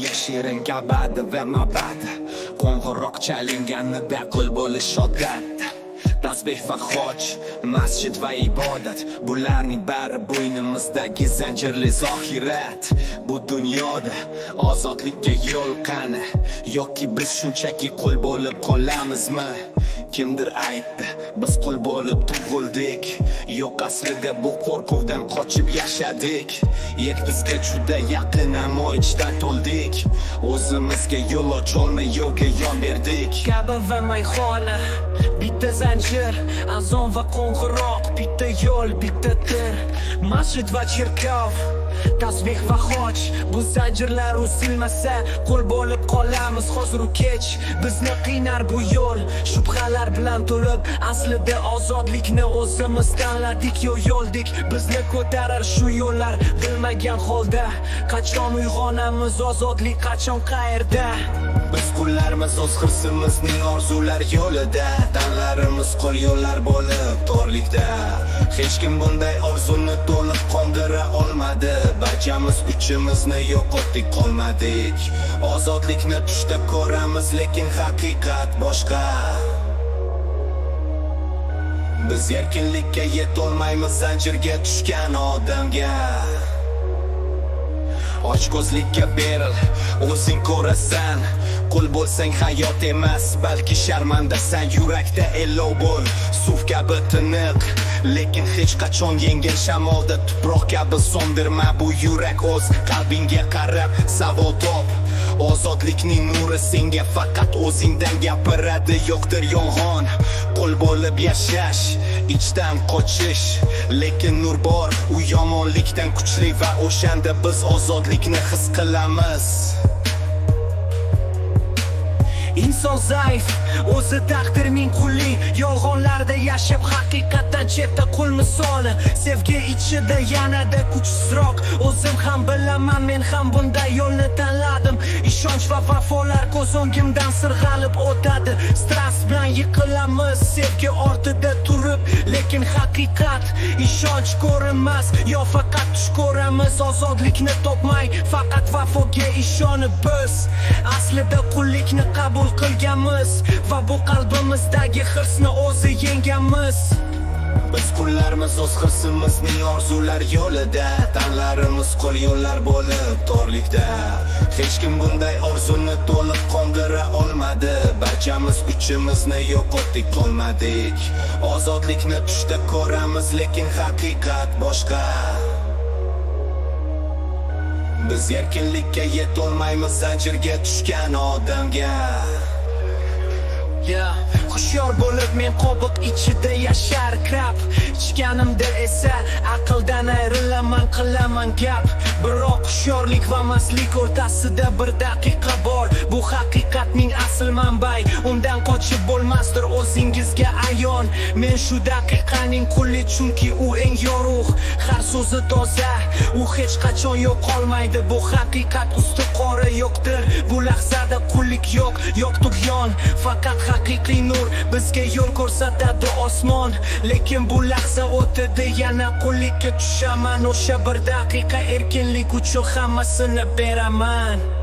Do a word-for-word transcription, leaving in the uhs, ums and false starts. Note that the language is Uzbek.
shirin gabadi va mabadi qo'ng'iroq chalinganida qul bo'lish odat tasbeh va xoch, masjid va ibodat bularning bari bo'ynimizdagi zanjirli zohirat bu dunyoda ozodlikka yo'l qani yoki biz shunchaki qul bo'lib qolamizmi kimdir aytdi biz qul bo'lib tug'ildik yo'q aslida bu qo'rquvdan qochib yashadik yet bizga juda yaqin ammo ichdan to'ldik o'zimizga yo'l ocholmay yo'lga yon berdik Ka'ba va mayxona bitta zanjir azon va qo'ng'iroq bitta yo'l bitta til masjid va cherkov tasbeh va xoch bu zanjirlar uzilmasa qul bo'lib qolamiz hozir u kech bizni qiynar bu yo'l shubhalar bilan to'lib aslida ozodlikni o'zimiz tanladik yo yo'ldik bizni ko'tarar shu yo'llar bilmagan holda qachon uyg'onamiz ozodlik qachon qayerda biz qullarimiz o'z hirsimizning orzular yo'lida tanlarimiz qo'l yo'llar bo'lib torlikda hech kim bunday orzuni to'liq qondira olmadi barchamiz kuchimizni yo'qotdik qolmadik ozodlikni tushda ko'ramiz lekin haqiqat boshqa biz erkinlikka yetolmaymiz zanjirga tushgan odamga ochko'zlikka beril o'zing ko'rasan qul bo'lsang hayot emas balki sharmandasan yurakda ellov bo'l suv kabi tiniq lekin hech qachon yengil shamolda tuproq kabi so'ndirma bu yurak o'z qalbingga qarab savol top ozodlikning nuri senga faqat o'zingdan gapiradi yo'qdir yolg'on qul bo'lib yashash ichdan qochish lekin nur bor u yomonlikdan kuchli va o'shanda biz ozodlikni his qilamiz inson zaif o'zi taqdirning quli yolg'onlarda yashab haqiqatdan chetda qul misoli sevgi ichida yanada kuchsizroq o'zim ham bilaman men ham bunday yo'lni tanladim ishonch va vafolar ko'z o'ngimdan sirg'alib o'tadi stress bilan yiqilamiz sevgi ortida turib lekin haqiqat ishonch ko'rinmas yo faqat tush ko'ramiz ozodlikni topmay faqat vafoga ishonib biz aslida qullikni qabul qilganmiz va bu qalbimizdagi hirsni o'zi yengamiz biz qullarimiz o'z hirsimizning orzular yo'lida tanlarimiz qo'l yo'llar bo'lib torlikda hech kim bunday orzuni to'liq qondira olmadi barchamiz kuchimizni yo'qotdik qolmadik ozodlikni tushda ko'ramiz lekin haqiqat boshqa biz erkinlikka yetolmaymiz zanjirga tushgan odamga yeah. Hushyor bo'lib men qobiq ichida yashar krab ichganimda esa aqldan ayrilaman qilaman gap biroq hushyorlik va mastlik o'rtasida bir daqiqa bor bu haqiqatning asl manbai undan qochib bo'lmasdir o'zingizga ayon men shu daqiqaning quli chunki u eng yorug' har so'zi toza u hech qachon yo'qolmaydi bu haqiqat usti qora yo'qdir bu lahzada qullik yo'q yo'q tug'yon faqat haqiqiy nur bizga yo'l ko'rsatadi osmon lekin bu lahza o'tadi yana qullikka tushaman o'sha bir daqiqa erkinlik uchun hammasini beraman